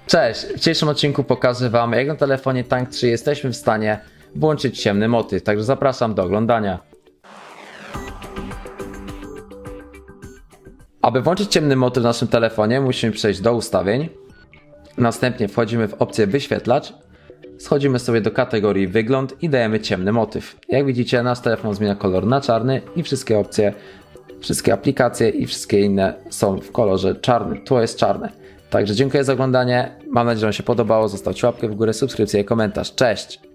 Cześć! W dzisiejszym odcinku pokażę Wam, jak na telefonie Tank 3 jesteśmy w stanie włączyć ciemny motyw, także zapraszam do oglądania. Aby włączyć ciemny motyw w naszym telefonie, musimy przejść do ustawień. Następnie wchodzimy w opcję wyświetlacz. Schodzimy sobie do kategorii wygląd i dajemy ciemny motyw. Jak widzicie, nasz telefon zmienia kolor na czarny i wszystkie opcje, wszystkie aplikacje i wszystkie inne są w kolorze czarnym. Tu jest czarne. Także dziękuję za oglądanie. Mam nadzieję, że Wam się podobało. Zostawcie łapkę w górę, subskrypcję i komentarz. Cześć!